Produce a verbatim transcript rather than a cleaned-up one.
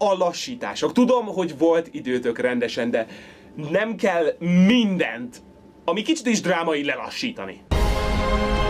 a lassítások. Tudom, hogy volt időtök rendesen, de nem kell mindent, ami kicsit is drámai, lelassítani.